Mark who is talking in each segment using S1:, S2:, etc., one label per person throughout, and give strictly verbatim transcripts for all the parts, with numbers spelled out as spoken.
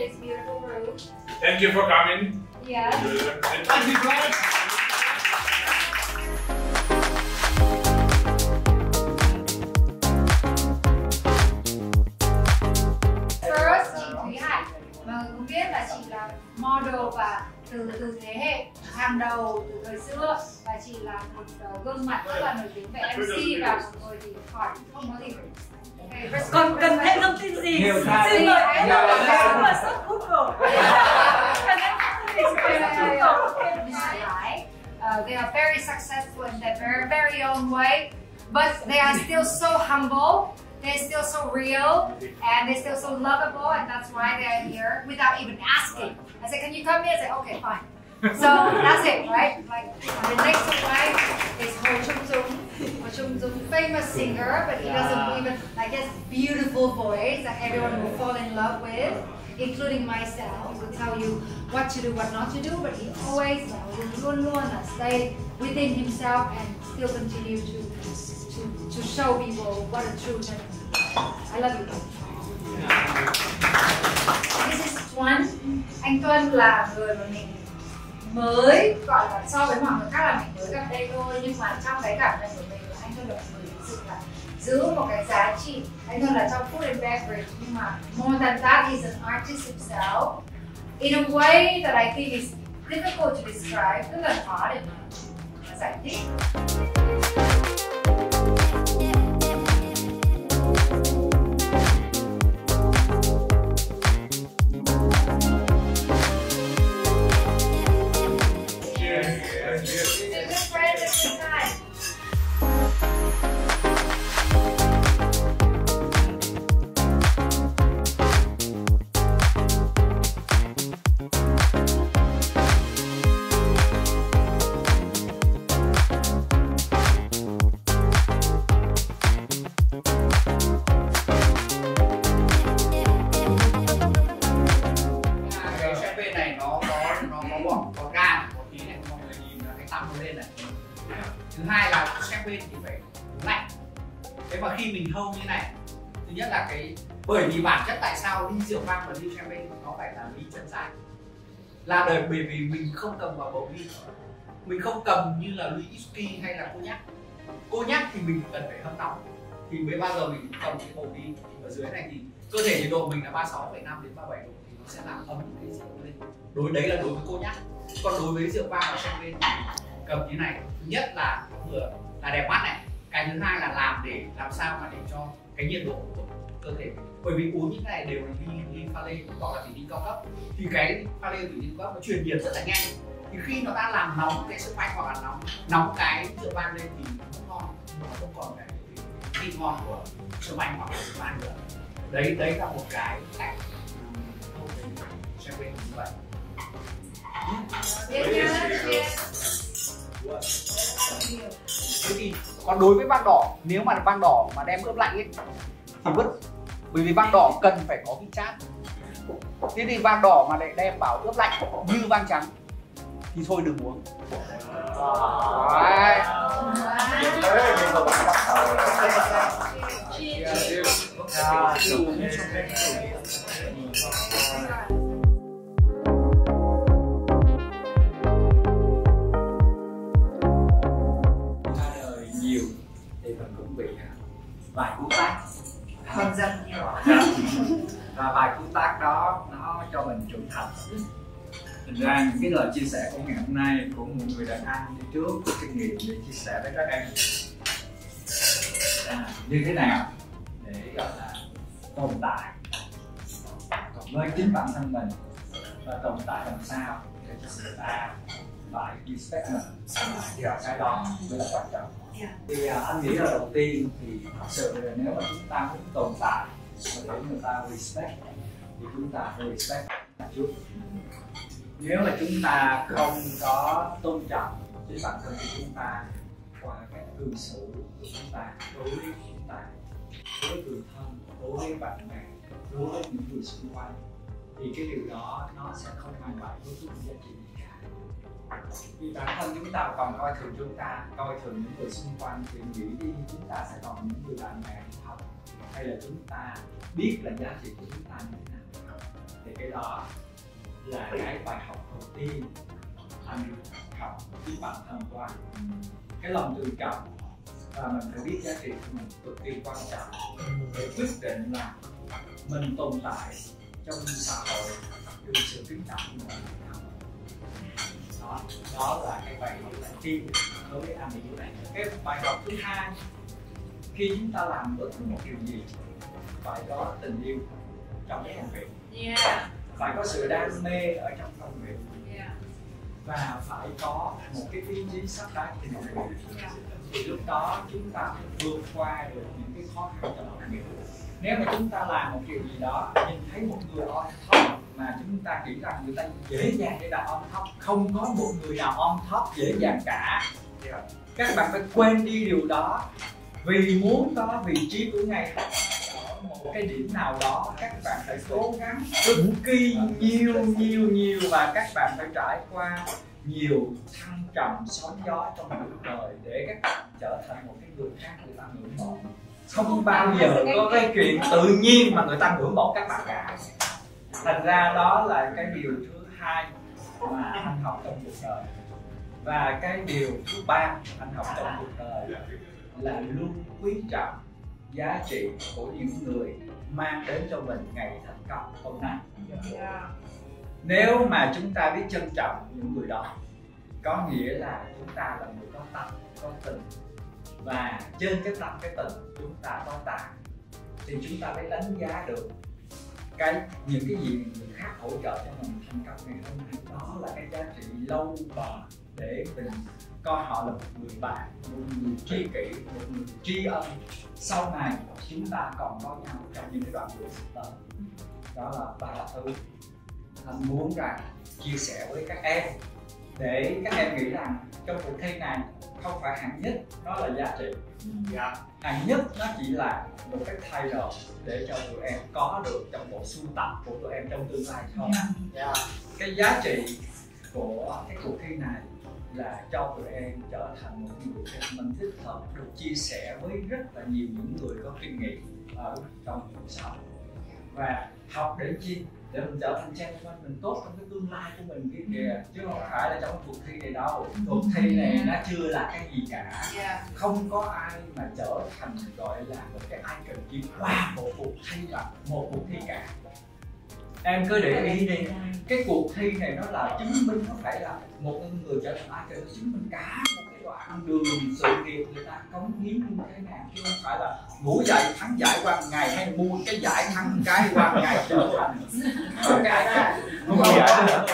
S1: this beautiful room.
S2: Thank you for coming.
S1: Yeah.
S2: Thank you, guys.
S1: First, chị Thúy Hải. Mọi người cũng biết là chị là model và từ từ thế hệ hàng đầu từ thời xưa, và chị là một uh, gương mặt rất là nổi tiếng về em xê và mọi người thì hỏi không có gì.
S3: Còn cần thêm thông tin gì? Xin mời em và search Google.
S1: Uh, they are very successful in their very, very own way, but they are still so humble, they're still so real, and they're still so lovable, and that's why they are here without even asking. I said, can you come here? I said, okay, fine. So that's it, right? Like the next one is Ho Chung Dung. Ho Chung Dung, famous singer, but he doesn't even like his beautiful voice that everyone will fall in love with, including myself. He will tell you what to do, what not to do, but he always luôn luôn stay within himself and still continue to to to show people what a true gentleman. I love you. This is Tuấn. Anh Tuấn là người mà mình mới gọi là so với mọi người khác là mình mới gặp đây thôi, nhưng mà trong cái cảm nhận của mình là anh Tuấn là người thực sự là giữ một cái giá trị. Anh Tuấn là trong food and beverage, nhưng mà more than that, he's an artist himself in a way that I think is difficult to describe, rất là khó để mà giải thích.
S4: Thứ hai là champagne thì phải lạnh. Thế mà khi mình hâu như này, thứ nhất là cái bởi vì bản chất tại sao ly rượu vang và ly champagne nó phải là ly chân dài, là đời bởi vì mình không cầm vào bầu ly, mình không cầm như là ly whisky hay là cognac. Cognac thì mình cần phải hâm nóng, thì mới bao giờ mình cầm cái bầu ly ở dưới này thì cơ thể nhiệt độ mình là ba mươi sáu phẩy năm đến ba mươi bảy độ thì nó sẽ làm ấm cái rượu lên. Đối đấy là đối với cognac. Còn đối với rượu vang và champagne cầm như này, thứ nhất là vừa là đẹp mắt này, cái thứ hai là làm để làm sao mà để cho cái nhiệt độ của cơ thể, bởi vì uống những này đều là ly ly pha lê gọi là ly cao cấp, thì cái pha lê từ ly cao cấp nó truyền nhiệt rất là nhanh, thì khi nó đã làm nóng cái sữa banh hoặc là nóng nóng cái rượu vang lên thì nó không ngon, nó không còn cái vị ngon của sữa banh hoặc là rượu vang nữa. Đấy đấy là một cái cách không thể champagne như vậy. Thế thì còn đối với vang đỏ, nếu mà vang đỏ mà đem ướp lạnh ấy thì vứt, bởi vì vang đỏ cần phải có vị chát. Thế thì vang đỏ mà lại đem vào ướp lạnh như vang trắng thì thôi đừng uống. Đấy.
S5: Vài cú tác
S1: Hơn dần nhiều.
S5: và vài cú tác đó nó cho mình trưởng thành. Thành ra những cái lời chia sẻ của ngày hôm nay của một người đàn anh đi trước có kinh nghiệm để chia sẻ với các em à, như thế nào để gọi là tồn tại với chính bản thân mình, và tồn tại làm sao để cho người ta phải respect mình, và cái đó mới là quan trọng.
S1: Yeah.
S5: Thì à, anh nghĩ là đầu tiên thì thật sự là nếu mà chúng ta muốn tồn tại và để người ta respect thì chúng ta phải respect trước. Nếu mà chúng ta không có tôn trọng chính bản thân của chúng ta qua các cư xử của chúng ta đối với chúng ta, đối với người thân, đối với bạn bè, đối với những người xung quanh, thì cái điều đó nó sẽ không mang lại với chút giá trị gì cả. Vì bản thân chúng ta còn coi thường chúng ta, coi thường những người xung quanh thì nghĩ đi chúng ta sẽ còn những người bạn bè thật, hay là chúng ta biết là giá trị của chúng ta như thế nào. Thì cái đó là cái bài học đầu tiên anh học với bản thân của anh. Cái lòng tự trọng và mình phải biết giá trị của mình cực kỳ quan trọng để quyết định là mình tồn tại trong xã hội được sự kính trọng của mình. Đó, đó là cái bài học đầu tiên đối với anh. Cái bài học thứ hai, khi chúng ta làm bất cứ một điều gì phải có tình yêu trong cái công việc,
S3: Yeah.
S5: phải có sự đam mê ở trong công việc,
S3: Yeah.
S5: và phải có một cái ý chí sắp đá trên công việc.
S3: Yeah.
S5: Thì lúc đó chúng ta mới vượt qua được những cái khó khăn trong công việc. Nếu mà chúng ta làm một điều gì đó, nhìn thấy một người on top mà chúng ta nghĩ rằng người ta dễ dàng để đạt on top, không có một người nào on top dễ dàng cả. Các bạn phải quên đi điều đó, vì muốn có vị trí của ngày ở một cái điểm nào đó, các bạn phải cố gắng cực kỳ nhiều nhiều nhiều và các bạn phải trải qua nhiều thăng trầm sóng gió trong cuộc đời để các bạn trở thành một cái người khác người ta ngưỡng mộ. Không bao giờ có cái chuyện tự nhiên mà người ta ngưỡng mộ các bạn cả. Thành ra đó là cái điều thứ hai mà anh học trong cuộc đời. Và cái điều thứ ba anh học trong cuộc đời là luôn quý trọng giá trị của những người mang đến cho mình ngày thành công hôm nay.
S3: Yeah.
S5: Nếu mà chúng ta biết trân trọng những người đó, có nghĩa là chúng ta là người có tâm, có tình, và trên cái tâm cái tình chúng ta có tài, thì chúng ta mới đánh giá được cái những cái gì người khác hỗ trợ cho mình thành công ngày hôm nay. Đó là cái giá trị lâu bền để mình coi họ là một người bạn, một người tri kỷ, một người tri ân. Sau này chúng ta còn có nhau trong những cái đoạn đường sắp tới. Đó là ba thứ anh muốn rằng chia sẻ với các em, để các em nghĩ rằng trong cuộc thi này không phải hạng nhất nó là giá trị.
S2: Yeah.
S5: Hạng nhất nó chỉ là một cái title để cho tụi em có được trong bộ sưu tập của tụi em trong tương lai thôi. Yeah. Cái giá trị của cái cuộc thi này là cho tụi em trở thành một người mình thích hợp, được chia sẻ với rất là nhiều những người có kinh nghiệm ở trong cuộc sống, và học để chi, để mình trở thành gentleman mình tốt trong cái tương lai của mình kia kìa, chứ không phải là trong cuộc thi này đâu. Cuộc thi này nó chưa là cái gì cả.
S3: Yeah.
S5: Không có ai mà trở thành gọi là một cái icon chỉ qua một cuộc thi là một cuộc thi cả. Em cứ để ý đi, cái cuộc thi này nó là chứng minh, nó phải là một người trở thành icon, chứng minh cả một cái đoạn đường sự nghiệp người ta cống hiến như thế nào, chứ không phải là ngủ dậy thắng giải qua ngày hay mua cái giải thắng cái qua ngày trở thành cái icon. Không có giải nữa.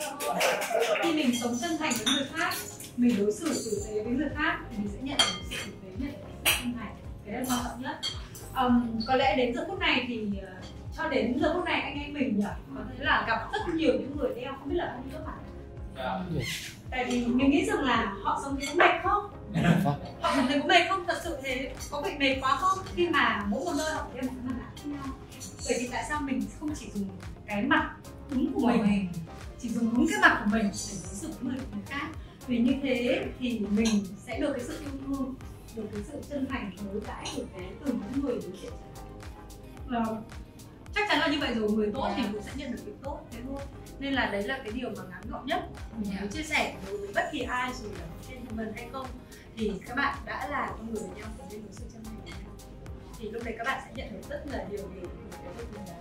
S3: Khi mình sống chân thành với người khác, mình đối xử tử tế với người khác thì mình sẽ nhận được sự tử tế, nhận được sự chân thành. Cái đó là quan trọng nhất. Um, có lẽ đến giờ phút này thì uh, cho đến giờ phút này anh em mình nhỉ, có thể là gặp rất nhiều những người đeo không biết là không trước mặt. Yeah. Tại vì mình nghĩ rằng là họ sống thấy có mệt không? Họ sống thấy có mệt không? Thật sự thế có bị mệt quá không? Khi mà mỗi một nơi họ đeo một cái mặt nạ khác nhau. Vậy thì tại sao mình không chỉ dùng cái mặt đúng của mình, chỉ dùng đúng cái mặt của mình để đối xử với người khác? Vì như thế thì mình sẽ được cái sự yêu thương, được cái sự chân thành đối đãi của cái từ những người đối diện. Vâng. Chắc chắn là như vậy rồi, người tốt thì cũng sẽ nhận được việc tốt thế thôi. Nên là đấy là cái điều mà ngắn gọn nhất mình muốn chia sẻ đối với bất kỳ ai, dù là gentleman hay không, thì các bạn đã là con người với nhau và nên đối xử chân thành với nhau, thì lúc đấy các bạn sẽ nhận được rất là nhiều điều từ cái việc mình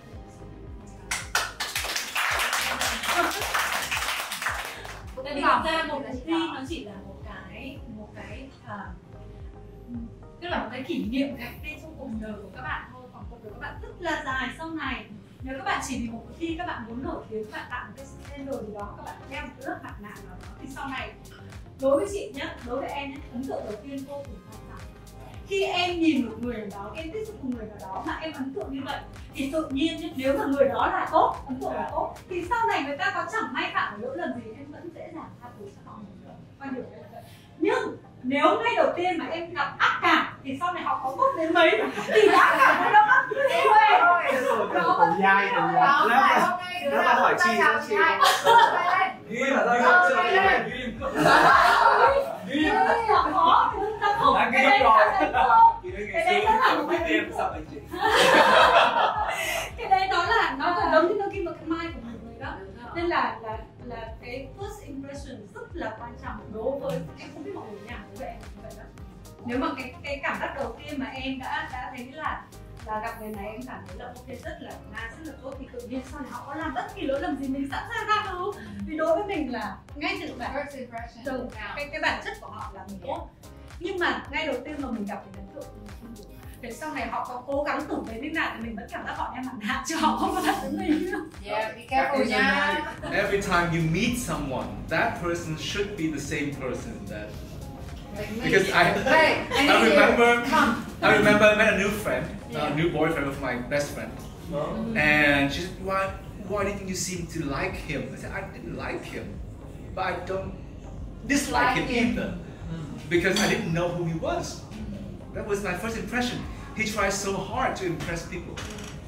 S3: đã. Tại vì thực ra một cuộc thi nó chỉ là một cái một cái à, tức là một cái kỷ niệm đẹp đẽ trong cuộc đời của các bạn thôi. Còn cuộc đời các bạn rất là dài sau này, nếu các bạn chỉ vì một cuộc thi các bạn muốn nổi tiếng, các bạn tạo một cái scandal gì đó, các bạn đeo một cái lớp mặt nạ nào đó, thì sau này đối với chị nhé, đối với em nhé, ấn tượng đầu tiên vô cùng quan trọng. Khi em nhìn một người nào đó, em tiếp xúc một người nào đó mà em ấn tượng như vậy, thì tự nhiên nhé, nếu mà người đó là tốt, ấn tượng là tốt, thì sau này người ta có chẳng may phạm một lỗi lầm gì, em vẫn dễ dàng tha thứ cho họ. Quan điểm đấy là vậy. Nhưng nếu ngay đầu tiên mà em gặp ác cảm thì sau này họ có tốt đến mấy thì ác cảm nó đâu ác như thế thôi. Nó
S2: Cùng dai, cùng dai. Lớp nó hỏi chi, nó chi. Ghi mà thôi, ghi chưa ghi. Ghi.
S3: Ghi là khó, ta không.
S2: Đã
S3: Cái đấy là thành công.
S2: Cái đấy nó là một cái tiêm sao anh chị.
S3: Cái đấy nó là nó là giống như nó ghi vào cái mai của mình. trọng đối với em không biết mọi người nhà với em như vậy đó. Nếu mà cái cái cảm giác đầu tiên mà em đã đã thấy là là gặp người này em cảm thấy là ok rất là na rất là tốt thì tự nhiên sau này họ có làm bất kỳ lỗi lầm gì mình sẵn sàng tha thứ, vì đối với mình là ngay từ bản
S1: First impression.
S3: từ cái cái bản chất của họ là mình tốt, nhưng mà ngay đầu tiên mà mình gặp cái ấn tượng để sau này họ có cố gắng tử tế đến nào thì mình vẫn cảm giác họ đem mặt nạ cho họ không có thật với mình.
S1: Yeah, be careful nha.
S2: Every time you meet someone, that person should be the same person that.
S1: Like me.
S2: Because I,
S1: Hey, I
S2: I
S1: need you.
S2: remember,
S1: Come.
S2: I remember I met a new friend, a
S1: Yeah.
S2: new boyfriend of my best friend, and she said, "Why, why didn't you seem to like him?" I said, "I didn't like him, but I don't dislike
S1: Like
S2: him,
S1: him.
S2: either, because I didn't know who he was. That was my first impression. He tries so hard to impress people,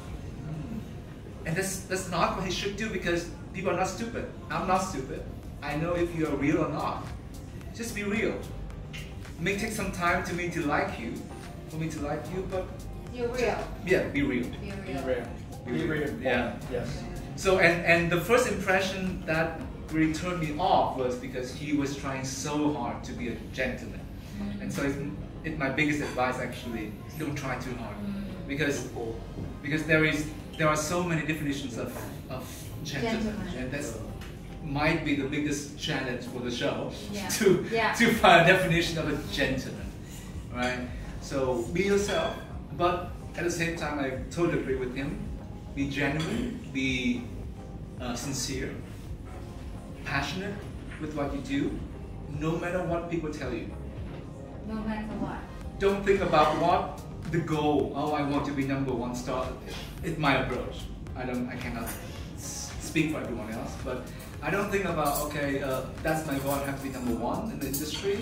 S2: and that's that's not what he should do because people are not stupid. I'm not stupid. I know if you are real or not. Just be real. It may take some time to me to like you, for me to like you, but
S1: You're real.
S2: yeah, be real.
S1: Be
S5: Be
S1: real.
S5: real. Be real.
S2: Yeah.
S5: Yes.
S2: So and and the first impression that really turned me off was because he was trying so hard to be a gentleman, and so it's, it my biggest advice actually don't try too hard, because because there is there are so many definitions of of gentleman,
S1: Gentleman.
S2: and that's might be the biggest challenge for the show
S1: Yeah.
S2: to
S1: Yeah.
S2: to find a definition of a gentleman, right? So be yourself, but at the same time I totally agree with him. Be genuine, be uh, sincere, passionate with what you do, no matter what people tell you.
S1: No matter what.
S2: Don't think about what the goal. Oh, I want to be number one star. It's my approach. I don't. I cannot s- speak for everyone else, but I don't think about okay. Uh, that's my goal. I have to be number one in the industry.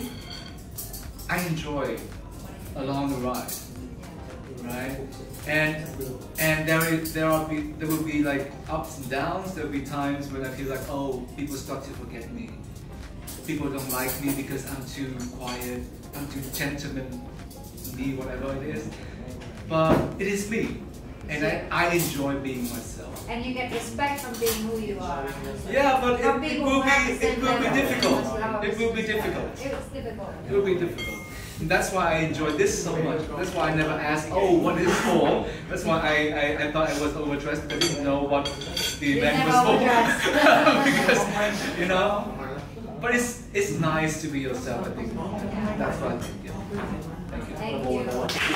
S2: I enjoy along the ride, right? And and there is there are be, there will be like ups and downs. There will be times when I feel like oh, people start to forget me. People don't like me because I'm too quiet. I'm too gentleman. Me, whatever it is, but it is me, and I, I enjoy being myself.
S1: And you get respect from being who you are.
S2: Yeah, but
S1: From
S2: it, it
S1: people
S2: will
S1: who
S2: be
S1: represent
S2: it will be
S1: them.
S2: difficult.
S1: It
S2: It will be difficult.
S1: It's difficult.
S2: It will be difficult. And that's why I enjoy this so much. That's why I never asked, oh, what is it for? That's why I, I, I thought I was overdressed because I didn't know what the
S1: You
S2: event
S1: never
S2: was for.
S1: overdressed.
S2: Because you know, but it's it's nice to be yourself. I think that's what I think. Yeah. Thank you.
S1: Thank you.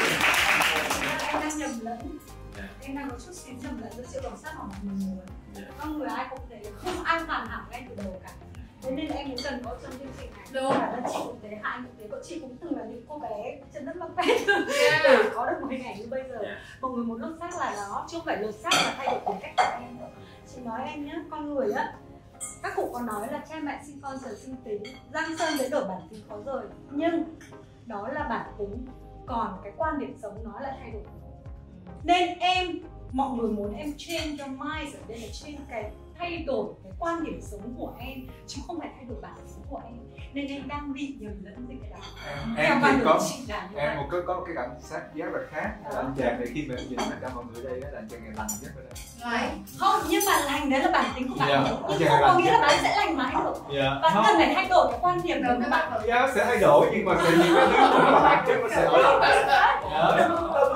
S3: Em đang nhầm lẫn, em đang có chút xíu nhầm lẫn giữa siêu tầm sát và mọi người. Con người ai cũng thế, không ai hoàn hảo ngay từ đầu cả. Thế nên là em cũng cần có trong chương trình này.
S1: Đúng.
S3: Cả là chị cũng thế, hai anh cũng thế, bọn chị cũng từng là những cô bé chân đất mắc pét để có được một hình ảnh như bây giờ. Mọi người muốn lột xác là nó, chứ không phải lột xác là thay đổi tính cách của em. Chị nói em nhé, con người á, các cụ có nói là cha mẹ sinh con trời sinh tính, giang sơn biến đổi bản tính khó rời, nhưng đó là bản tính, còn cái quan điểm sống nó là thay đổi. Nên em, mọi người muốn em change your mind ở đây là change cái thay đổi cái quan điểm sống của em, chứ không phải thay đổi bản tính của em. Nên em đang bị nhầm lẫn với cái đó.
S5: Em
S3: quan
S5: thì
S3: điểm
S5: có
S3: của chị là như
S5: em
S3: vậy.
S5: một có có cái cảm giác giác là khác. Là anh chàng này khi mà em nhìn tất cả mọi người đây á, là anh chàng này lành nhất ở đây.
S1: Right.
S3: Không, nhưng mà lành đấy là bản tính của bạn,
S5: Yeah,
S3: nhưng
S5: okay,
S3: không có
S5: lành.
S3: nghĩa là bạn sẽ lành mãi được.
S5: Dạ.
S3: Bạn cần phải thay đổi cái quan điểm của các bạn.
S5: Dạ, sẽ thay đổi nhưng mà sẽ những cái thứ mà nó bản chất nó sẽ ở lại. Dạ.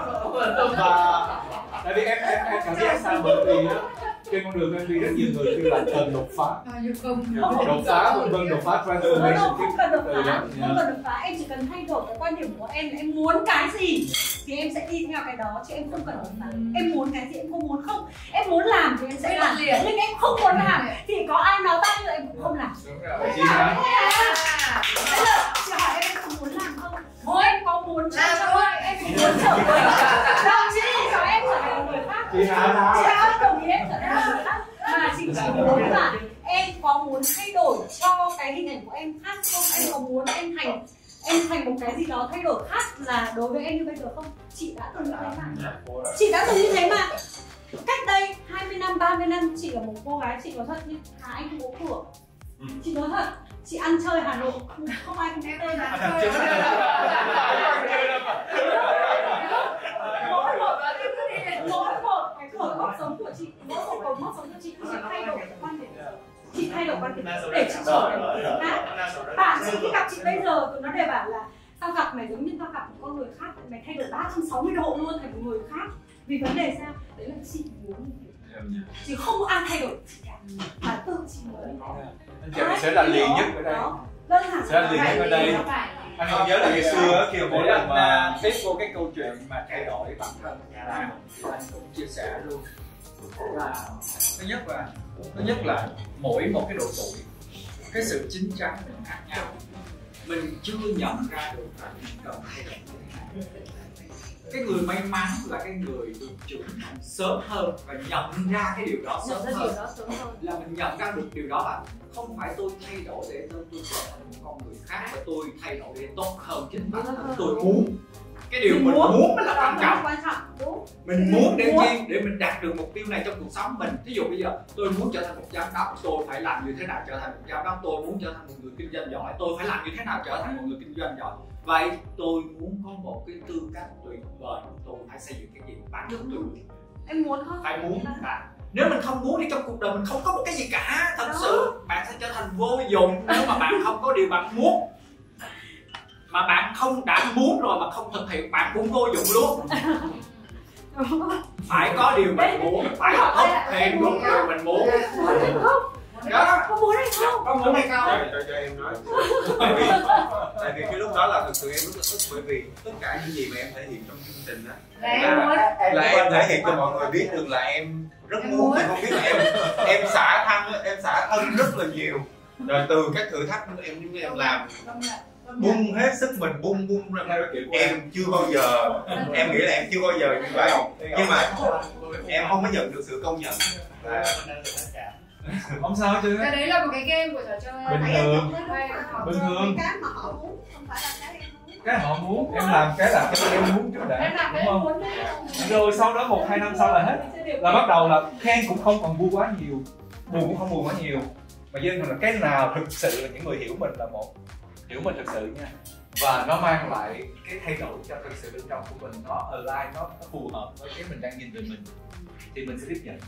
S5: Và tại vì em em em cảm giác sao, bởi vì á, trên con đường em đi rất nhiều người kêu là cần đột phá,
S1: Bao nhiêu công.
S5: đột phá vân vân, đột phá
S3: Không,
S5: transformation.
S3: không cần đột
S5: Ừ,
S3: phá,
S5: dạ.
S3: không cần đột phá, em chỉ cần thay đổi cái quan điểm của em, em muốn cái gì thì em sẽ đi theo cái đó, chứ em không cần đột phá. Em muốn cái gì em không muốn không, em muốn làm thì em sẽ làm, nhưng em không muốn làm thì có ai nói bao nhiêu em cũng không làm.
S5: Đúng rồi. Chị hả?
S3: Bây giờ chị hỏi em có muốn làm không? Thôi em có muốn cho
S1: Làm
S3: cho
S1: thôi.
S3: em cũng muốn trở về. Đâu chị cho em trở thành người khác.
S5: Chị hả?
S3: Chị không đồng ý em trở thành người khác, mà chị chỉ muốn là em có muốn thay đổi cho cái hình ảnh của em khác không? Em có muốn em thành em thành một cái gì đó thay đổi khác là đối với em như bây giờ không? Chị đã từng như thế mà. Chị đã từng như thế mà. Cách đây hai mươi năm, ba mươi năm chị là một cô gái, chị nói thật như Hà Anh không có cửa. Chị nói thật, chị ăn chơi Hà Nội không, không ai không biết tên là mỗi một mỗi một cái cửa mốc sống của chị, mỗi một cầu mốc sống của chị, chị thay đổi cái quan điểm. Chị thay thay đổi quan điểm để chị trở thành một người khác. Bạn chị khi gặp chị bây giờ tụi nó đều bảo là tao gặp mày giống như tao gặp một con người khác, mày thay đổi ba trăm sáu mươi độ luôn thành một người khác. Vì vấn đề sao? Đấy là chị muốn chị không có ai thay đổi chị cả, mà tự chị muốn.
S6: Anh sẽ là liền nhất ở đây.
S3: Đơn giản
S6: Sẽ là liền nhất ở đây. Anh còn nhớ là ngày xưa khi mà mỗi lần mà
S5: tiếp vô cái câu chuyện mà thay đổi bản thân là anh cũng chia sẻ luôn là thứ nhất là thứ nhất là mỗi một cái độ tuổi cái sự chín chắn mình khác nhau, mình chưa nhận ra được là mình cần thay đổi như thế nào. Cái người may mắn là cái người được trưởng thành sớm hơn và nhận ra cái điều đó sớm hơn, là mình nhận ra được điều đó là không phải tôi thay đổi để tôi, tôi trở thành một con người khác, mà tôi thay đổi để tốt hơn chính bản thân tôi muốn. Cái điều mình, mình muốn, muốn mới là quan trọng. Mình muốn để chi? Để mình đạt được mục tiêu này trong cuộc sống mình. Ví dụ bây giờ tôi muốn trở thành một giám đốc, tôi phải làm như thế nào trở thành một giám đốc. Tôi muốn trở thành một người kinh doanh giỏi, tôi phải làm như thế nào trở thành một người kinh doanh giỏi. Vậy tôi muốn có một cái tư cách tuyệt vời, tôi phải xây dựng cái gì? Bản thân tôi muốn.
S3: Em muốn không?
S5: Phải muốn bạn. Nếu mình không muốn thì trong cuộc đời mình không có một cái gì cả. Thật đó. Sự bạn sẽ trở thành vô dụng nếu mà bạn không có điều bạn muốn. Mà bạn không đã muốn rồi mà không thực hiện, bạn cũng vô dụng luôn. Phải có điều mình muốn, phải thực hiện luôn điều mình muốn. Đó,
S3: có muốn hay không?
S5: Có muốn hay không?
S6: Cho, cho em nói. Tại vì, tại vì cái lúc đó là thực sự em rất là tức, bởi vì tất cả những gì mà em thể hiện trong chương trình đó là, là em thể hiện cho mọi người biết được là em rất muốn, thì không biết là em em xả thân, em xả thân rất là nhiều. Rồi từ các thử thách em những em làm bung hết sức mình, bung bung ra em chưa bao giờ, em nghĩ là em chưa bao giờ như vậy, nhưng mà em không có nhận được sự công nhận. Không sao chứ.
S1: Cái đấy là một cái game của trò chơi.
S6: Bình thường. Bình thường.
S7: Cái mà họ muốn không phải là cái em muốn.
S6: Cái họ muốn, em làm cái là cái em muốn trước đã, đúng không? Rồi sau đó một hai năm sau là hết, là bắt đầu là khen cũng không còn vui quá nhiều, buồn cũng không buồn quá nhiều, mà dân mình là cái nào thực sự là những người hiểu mình là một, hiểu mình thực sự nha, và nó mang lại cái thay đổi cho thực sự bên trong của mình, nó align, nó, nó phù hợp với cái mình đang nhìn về mình, thì mình sẽ tiếp nhận.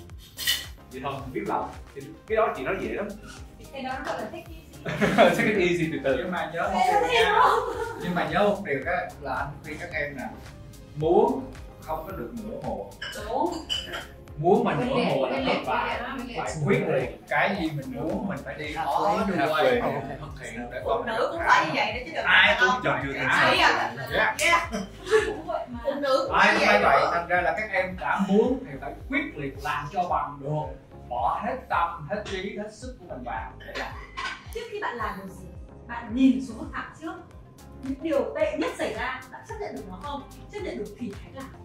S6: Vậy thôi, mình biết lòng, thì cái đó chị nói dễ lắm.
S3: Cái đó nó gọi là take
S6: easy. Take it easy từ từ.
S5: Nhưng mà nhớ một điều nha, nhưng mà nhớ một điều đó là anh khuyên các em nè, muốn không có được nửa hồ.
S3: Đúng.
S5: Muốn mà nửa hồ là thất bại, phải quyết liệt. Cái gì mình muốn mình phải đi all the way thực hiện để
S7: phụ nữ cũng phải như vậy đó chứ đừng
S5: ai cũng chọn chưa thành
S7: yeah. Phụ nữ cũng
S5: ai
S7: phải
S5: cũng phải vậy.
S7: vậy.
S5: Thành ra là các em đã muốn thì phải quyết liệt làm cho bằng được, bỏ hết tâm, hết trí, hết sức của mình vào để làm.
S3: Trước khi bạn làm điều gì, bạn nhìn xuống một thẳng trước những điều tệ nhất xảy ra, bạn chấp nhận được nó không? Chấp nhận được thì hãy làm.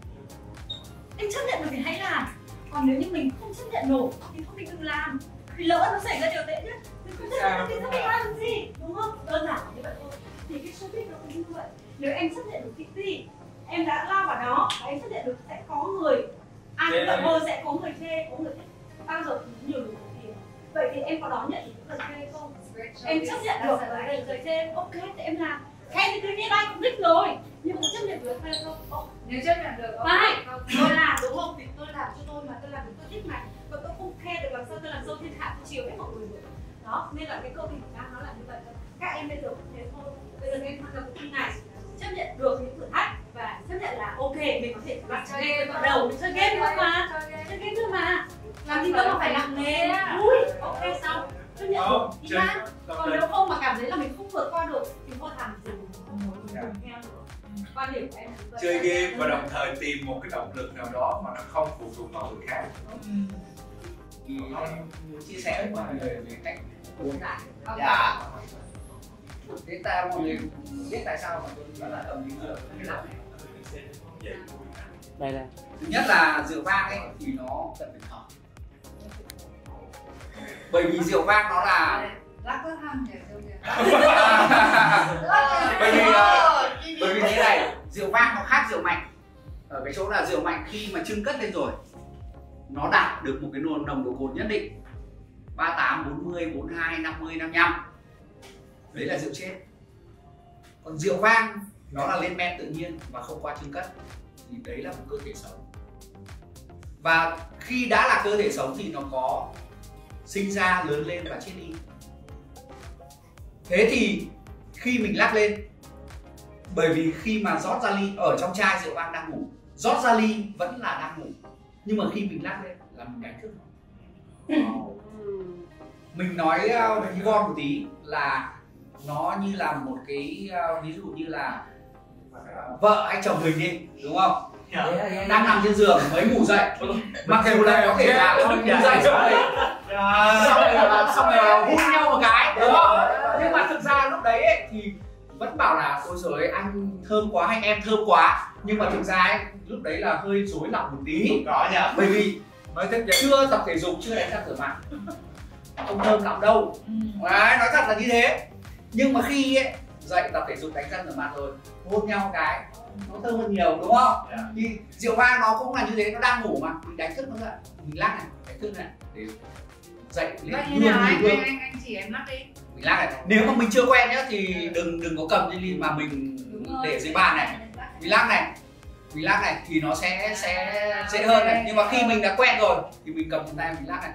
S3: Em chấp nhận được thì hãy làm. Còn nếu như mình không chấp nhận nổi thì không, mình đừng làm. Vì lỡ nó xảy ra điều tệ nhất, mình không chấp nhận thì sao mình làm gì, đúng không? Đơn giản như vậy thôi. Thì cái showbiz nó cũng như vậy. Nếu em chấp nhận được cái gì, em đã lao vào đó và em chấp nhận được sẽ có người, ai cũng tận mơ sẽ có người chê, có người thích, bao giờ cũng nhiều người tiền. Vậy thì em có đón nhận những lời chê không? Em chấp nhận được lời lời chê, ok thì em làm. Khen thì tự nhiên ai cũng thích rồi, nhưng mà chấp nhận được hay không?
S1: Nếu chấp nhận được,
S3: phải, tôi làm đúng không? Thì tôi làm cho tôi mà, tôi làm vì tôi thích mà. Và tôi không khen được làm sao tôi làm sâu thiên hạ, tôi chiều hết mọi người được. Đó, nên là cái câu tình của nó là như vậy. Các em bây giờ cũng thế thôi. Bây giờ em tham gia cuộc thi này, chấp nhận được những thử thách và chấp nhận là ok, mình có thể làm chơi game vào đầu, chơi game thôi mà, chơi game thôi mà. Làm gì đâu mà phải nặng nề, vui, ok xong, chấp nhận được, đi ra. Còn nếu không mà cảm thấy là mình không vượt qua được thì thôi thẳng gì không muốn đừng theo nữa. Quan điểm của em là
S6: chơi game và đồng thời tìm một cái động lực nào đó mà nó không phụ thuộc vào người khác.
S4: Thì muốn chia sẻ với mọi người về cách uống lại.
S1: Dạ.
S4: Thế ta mọi người biết tại sao mà tôi nói là tầm dinh dưỡng như nào?
S8: Đây là
S4: thứ nhất là rượu vang ấy thì nó cần phải thở, bởi vì rượu vang nó là
S1: Lắc rất hăng để rượu kìa.
S4: bởi vì uh, bởi vì thế này, rượu vang nó khác rượu mạnh ở cái chỗ là rượu mạnh khi mà chưng cất lên rồi nó đạt được một cái nồng nồng độ cồn nhất định, ba mươi tám, bốn mươi, bốn mươi hai, năm mươi, năm mươi lăm, đấy là rượu chết. Còn rượu vang nó là lên men tự nhiên và không qua chưng cất, thì đấy là một cơ thể sống. Và khi đã là cơ thể sống thì nó có sinh ra, lớn lên và chết đi. Thế thì khi mình lắc lên, bởi vì khi mà rót ra ly, ở trong chai rượu vang đang ngủ, rót ra ly vẫn là đang ngủ, nhưng mà khi mình lắc lên là mình đánh thức nó. Mình nói uh, gọn một tí là nó như là một cái uh, ví dụ như là uh, vợ hay chồng mình đi, đúng không? Yeah. Đang nằm trên giường mới ngủ dậy, mặc dù là có thể là không ngủ dậy xong rồi xong rồi xong rồi hôn nhau một cái, đúng không? Nhưng mà thực ra lúc đấy ấy, thì vẫn bảo là ôi giời anh thơm quá hay em thơm quá, nhưng mà thực ra ấy, lúc đấy là hơi rối loạn một tí. Có nhỉ? Bởi vì nói thật chưa tập thể dục, chưa đánh răng rửa mặt, không thơm lắm đâu. Đấy, nói thật là như thế. Nhưng mà khi ấy, dậy tập thể dục đánh răng rửa mặt rồi hôn nhau cái nó thơm hơn nhiều, đúng không? Yeah. Thì rượu vang nó cũng là như thế, nó đang ngủ mà mình đánh thức nó dậy, mình lắc này, đánh thức này để dậy lên hương
S1: nào anh,
S4: hương.
S1: anh, anh, anh chỉ em lắc đi.
S4: Mình lắc này. Nếu mà mình chưa quen nhá thì đừng đừng có cầm trên ly mà mình để dưới bàn này, mình lắc này, mình lắc này thì nó sẽ sẽ dễ hơn này. Nhưng mà khi mình đã quen rồi thì mình cầm trên tay mình lắc này,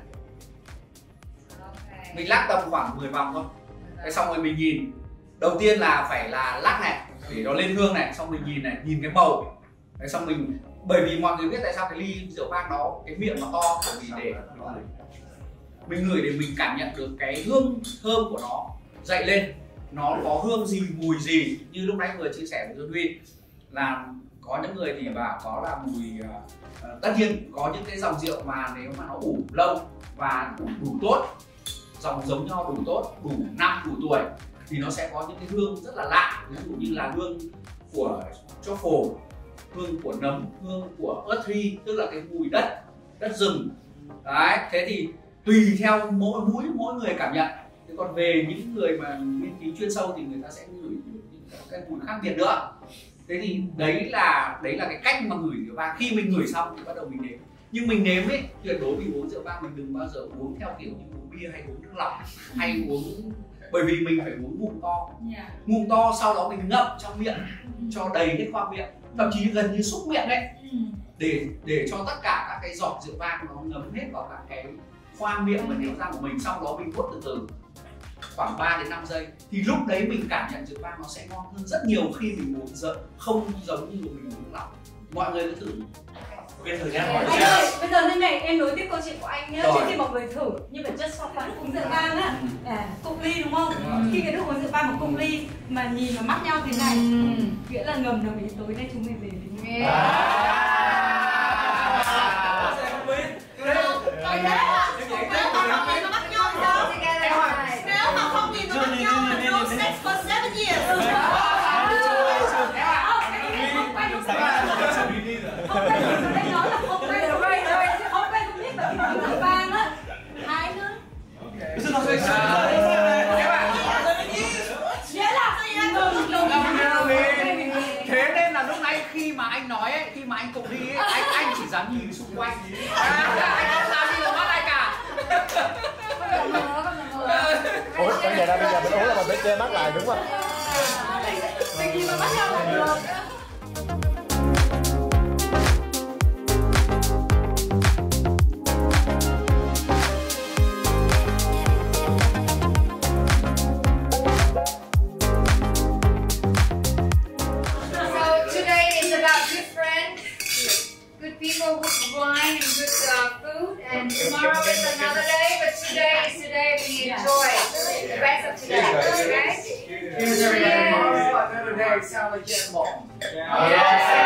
S4: mình lắc tầm khoảng mười vòng thôi. Thế xong rồi mình nhìn, đầu tiên là phải là lắc này để nó lên hương này, xong mình nhìn này, nhìn cái màu. Đấy, xong mình, bởi vì mọi người biết tại sao cái ly rượu vang nó cái miệng nó to, bởi vì để mình ngửi, mình ngửi để mình cảm nhận được cái hương thơm của nó dậy lên, nó có hương gì, mùi gì. Như lúc nãy vừa chia sẻ với Duy Huy là có những người thì bảo có là mùi uh, tất nhiên có những cái dòng rượu mà nếu mà nó ủ lâu và đủ, đủ tốt, dòng giống nhau đủ tốt, đủ năm đủ tuổi thì nó sẽ có những cái hương rất là lạ, ví dụ như là hương của truffle, hương của nấm, hương của earth tree, tức là cái mùi đất, đất rừng. Đấy, thế thì tùy theo mỗi mũi mỗi người cảm nhận. Thế còn về những người mà nghiên cứu chuyên sâu thì người ta sẽ ngửi những cái mùi khác biệt nữa. Thế thì đấy là đấy là cái cách mà ngửi rượu vang. Khi mình ngửi xong thì bắt đầu mình nếm. Nhưng mình nếm ấy, tuyệt đối vì uống rượu vang mình đừng bao giờ uống theo kiểu như uống bia hay uống nước lọc hay uống, bởi vì mình phải uống ngụm to, yeah. ngụm to sau đó mình ngậm trong miệng cho đầy hết khoang miệng, thậm chí gần như xúc miệng đấy, để để cho tất cả các cái giọt rượu vang nó ngấm hết vào các cái khoang miệng và niêm răng của mình, sau đó mình nuốt từ từ khoảng ba đến năm giây thì lúc đấy mình cảm nhận rượu vang nó sẽ ngon hơn rất nhiều khi mình uống rượu, không giống như mình uống nước lọc. Mọi người cứ thử. Bây giờ
S3: anh ơi, bây giờ thế này em nối tiếp câu chuyện của anh nhé, trước khi mọi người thử như vậy just for fun uống rượu vang á, à, cụng ly đúng không? Ừ. Khi cái lúc uống rượu vang mà cụng ly mà nhìn mà mắt nhau thế này, ừ. nghĩa là ngầm đồng ý tối nay chúng mình về với nhau.
S7: Nếu mà không nhìn vào mắt nhau là no sex for seven years.
S3: Không quen rồi, đây nói là không quen rồi, không quen không biết bởi vì uống rượu vang á. Hai nữa.
S4: Thế nên là lúc nãy khi mà anh nói ấy, khi mà anh cùng đi ấy, anh anh chỉ dám nhìn xung quanh, anh không dám đi vào mắt ai cả.
S8: Ủa, bây giờ bây giờ mình uống là mình phải che mắt lại đúng không?
S3: Mình nhìn vào mắt nhau là được.
S1: People with wine and good uh, food, and tomorrow is another day, but today is today we enjoy the best of today, okay?
S4: Tomorrow, another day, sound like Jen Ball.
S1: Yes.